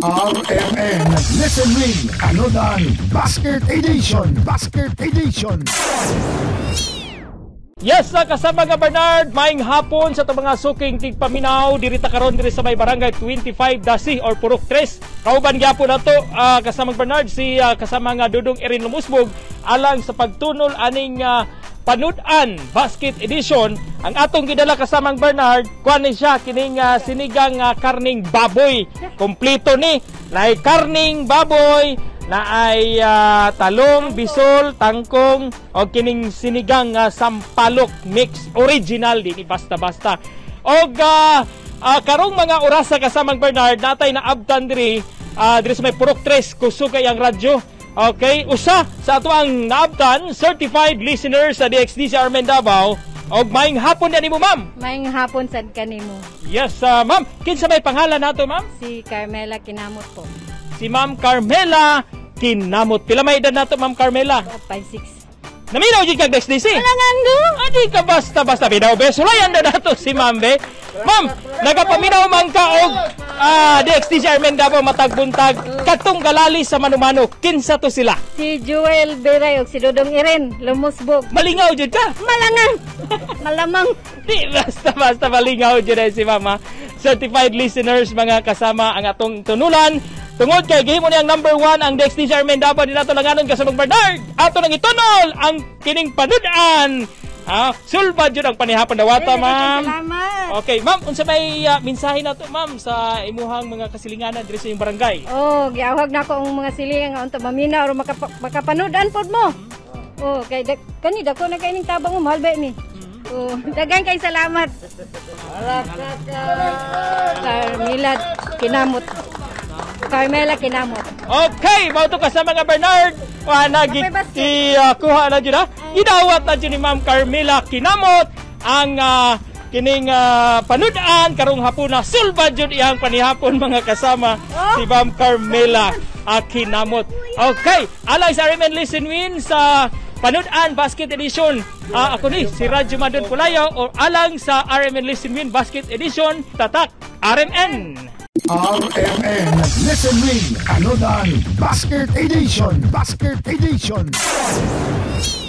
RMN Listen Win Anodan Basket Edition. Yes na kasama nga Bernard, maing hapon sa itong mga suking tigpaminaw dirita karon diri sa may barangay 25 Dasi or Purok 3. Kauban gyapon nato kasama Bernard si kasama nga Dudong Erin Lumusbog alang sa pagtunol aning Panudan Basket Edition. Ang atong gidala kasamang Bernard, kuan ni siya kining sinigang karning baboy. Kompleto ni, naay karning baboy, naay talong, bisol, tangkong o kining sinigang sampalok mix original din basta-basta. Og karong mga orasa kasamang Bernard natay na abtan diri sa may Purok 3 kusugay ang radyo. Okay, usa sa ato ang naabtan certified listeners sa DXD sa Armen Davao. Og maing hapon na nimo, ma'am. Maing hapon sad kanimo. Yes, ma'am. Kinsa may pangalan nato, ma'am? Si Carmela Kinamot po. Si Ma'am Carmela Kinamot. Pila may edad nato, Ma'am Carmela? 5'6". Naminaw jud kag DXDC. Alangan do. Adi ka basta-basta binaw be. Sulayan na nato si Ma'am be. Ma'am, nagapaminaw man ka og DXDC Armen Davao matag buntag katong galali sa manumano. Kinsa to sila? Si Joel Beray og si Dodong Iren Lumusbog. Malingaw jud ka. Malangan. Malamang. Di basta-basta malingaw jud si Mama. Certified listeners mga kasama ang atong tunulan. Tungod kay gihimo niyang number 1 ang DXD Armen Davao din nato langanon kasamang Bernard. Ato nang itunol ang kining panudan. Sulbad jud ang panihapon dawata, ma'am. Salamat. Okay, ma'am, unsa may mensahe nato, ma'am, sa imuhang mga kasilinganan diri sa iyong barangay? Oh, giawhag na ko ang mga siling nga unta mamina or makapanudan pod mo. Oh, kay kani dako na kay ning tabang mo mahal ba ni. Oh, dagan kay salamat. Carmela Kinamot. Carmela Kinamot. Okay, mao to kasama nga Bernard. Kuha na dyan ha. Idawat na dyan ni Ma'am Carmela Kinamot ang kining panudan karong hapon na sulbad dyan iyang panihapon mga kasama si Ma'am Carmela Kinamot. Okay, alay sa RMN Listen Win sa Panudan Basket Edition. Ako ni si Radyo Madon Pulayo o alang sa RMN Listen Win Basket Edition. Tatak RMN. RMN Listen Win Anodan Basket Edition.